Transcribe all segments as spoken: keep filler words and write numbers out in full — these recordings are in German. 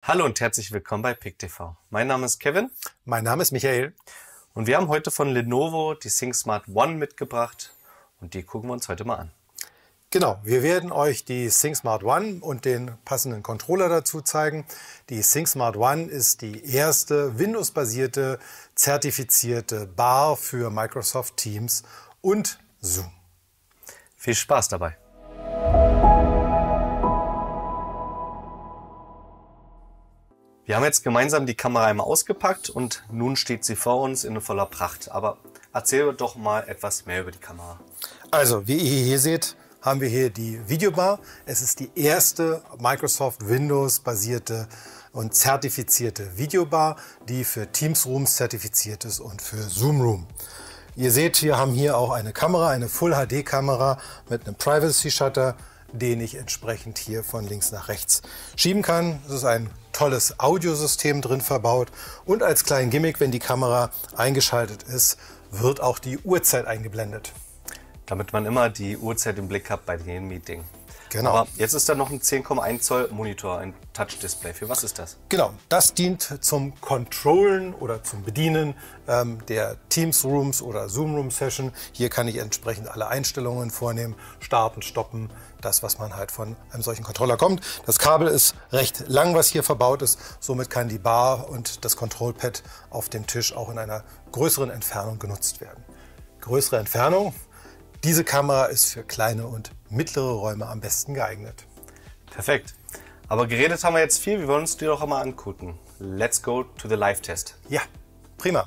Hallo und herzlich willkommen bei P I C T V. Mein Name ist Kevin. Mein Name ist Michael. Und wir haben heute von Lenovo die ThinkSmart One mitgebracht und die gucken wir uns heute mal an. Genau, wir werden euch die ThinkSmart One und den passenden Controller dazu zeigen. Die ThinkSmart One ist die erste Windows-basierte, zertifizierte Bar für Microsoft Teams und Zoom. Viel Spaß dabei! Wir haben jetzt gemeinsam die Kamera einmal ausgepackt und nun steht sie vor uns in voller Pracht. Aber erzähl doch mal etwas mehr über die Kamera. Also, wie ihr hier seht, haben wir hier die Videobar. Es ist die erste Microsoft Windows basierte und zertifizierte Videobar, die für Teams Rooms zertifiziert ist und für Zoom Room. Ihr seht, wir haben hier auch eine Kamera, eine Full H D Kamera mit einem Privacy Shutter, den ich entsprechend hier von links nach rechts schieben kann. Es ist ein tolles Audiosystem drin verbaut und als kleinen Gimmick, wenn die Kamera eingeschaltet ist, wird auch die Uhrzeit eingeblendet. Damit man immer die Uhrzeit im Blick hat bei jedem Meeting. Genau. Aber jetzt ist da noch ein zehn Komma eins Zoll Monitor, ein Touch-Display. Für was ist das? Genau, das dient zum Controllen oder zum Bedienen ähm, der Teams Rooms oder Zoom Room Session. Hier kann ich entsprechend alle Einstellungen vornehmen, starten, stoppen, das, was man halt von einem solchen Controller kommt. Das Kabel ist recht lang, was hier verbaut ist. Somit kann die Bar und das Control-Pad auf dem Tisch auch in einer größeren Entfernung genutzt werden. Größere Entfernung. Diese Kamera ist für kleine und mittlere Räume am besten geeignet. Perfekt. Aber geredet haben wir jetzt viel, wir wollen uns die doch einmal angucken. Let's go to the Live-Test. Ja, prima.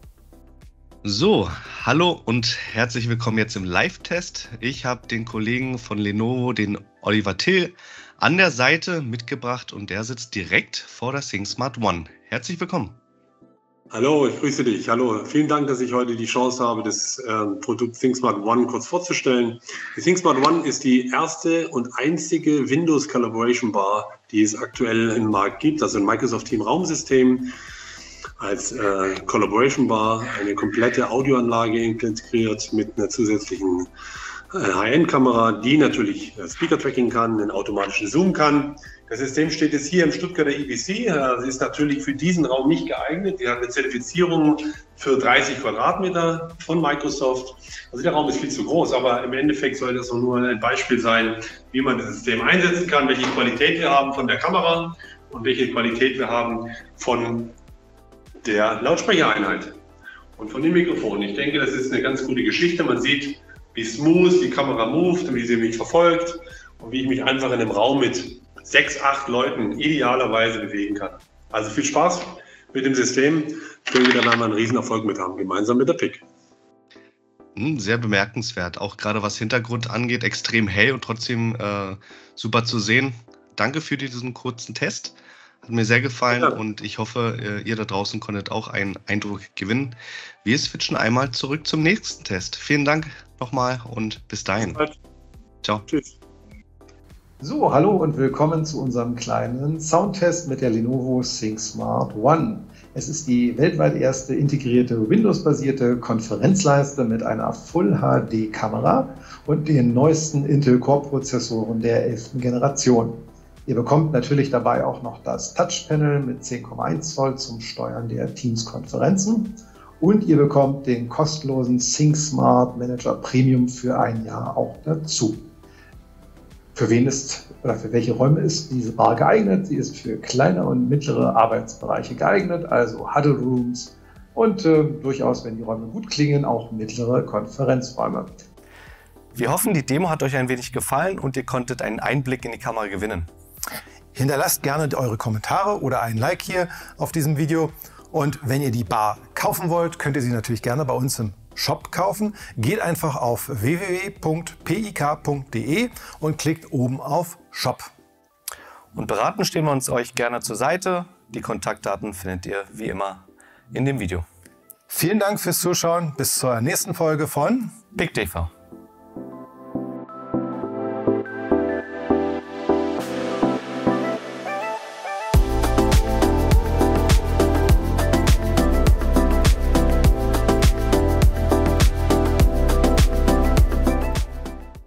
So, hallo und herzlich willkommen jetzt im Live-Test. Ich habe den Kollegen von Lenovo, den Oliver Till, an der Seite mitgebracht und der sitzt direkt vor der ThinkSmart One. Herzlich willkommen. Hallo, ich grüße dich. Hallo, vielen Dank, dass ich heute die Chance habe, das äh, Produkt ThinkSmart One kurz vorzustellen. Die ThinkSmart One ist die erste und einzige Windows Collaboration Bar, die es aktuell im Markt gibt, also ein Microsoft Team Raumsystem als äh, Collaboration Bar, eine komplette Audioanlage integriert mit einer zusätzlichen äh, High-End-Kamera, die natürlich äh, Speaker-Tracking kann, einen automatischen Zoom kann. Das System steht jetzt hier im Stuttgarter I B C. Das ist natürlich für diesen Raum nicht geeignet. Die hat eine Zertifizierung für dreißig Quadratmeter von Microsoft. Also der Raum ist viel zu groß, aber im Endeffekt soll das nur ein Beispiel sein, wie man das System einsetzen kann, welche Qualität wir haben von der Kamera und welche Qualität wir haben von der Lautsprechereinheit und von dem Mikrofon. Ich denke, das ist eine ganz gute Geschichte. Man sieht, wie smooth die Kamera moved und wie sie mich verfolgt und wie ich mich einfach in einem Raum mit sechs, acht Leuten idealerweise bewegen kann. Also viel Spaß mit dem System. Ich denke, da werden wir einen Riesenerfolg mit haben, gemeinsam mit der P I C. Sehr bemerkenswert. Auch gerade was Hintergrund angeht, extrem hell und trotzdem äh, super zu sehen. Danke für diesen kurzen Test. Hat mir sehr gefallen ja. Und ich hoffe, ihr da draußen konntet auch einen Eindruck gewinnen. Wir switchen einmal zurück zum nächsten Test. Vielen Dank nochmal und bis dahin. Ciao. Tschüss. So, hallo und willkommen zu unserem kleinen Soundtest mit der Lenovo ThinkSmart One. Es ist die weltweit erste integrierte Windows-basierte Konferenzleiste mit einer Full H D Kamera und den neuesten Intel Core-Prozessoren der elften Generation. Ihr bekommt natürlich dabei auch noch das Touchpanel mit zehn Komma eins Zoll zum Steuern der Teams-Konferenzen und ihr bekommt den kostenlosen ThinkSmart Manager Premium für ein Jahr auch dazu. Für wen ist oder für welche Räume ist diese Bar geeignet? Sie ist für kleine und mittlere Arbeitsbereiche geeignet, also Huddle Rooms und äh, durchaus, wenn die Räume gut klingen, auch mittlere Konferenzräume. Wir hoffen, die Demo hat euch ein wenig gefallen und ihr konntet einen Einblick in die Kamera gewinnen. Hinterlasst gerne eure Kommentare oder ein Like hier auf diesem Video. Und wenn ihr die Bar kaufen wollt, könnt ihr sie natürlich gerne bei uns im Shop kaufen. Geht einfach auf w w w punkt p i k punkt d e und klickt oben auf Shop. Und beraten stehen wir uns euch gerne zur Seite. Die Kontaktdaten findet ihr wie immer in dem Video. Vielen Dank fürs Zuschauen. Bis zur nächsten Folge von P I C T V.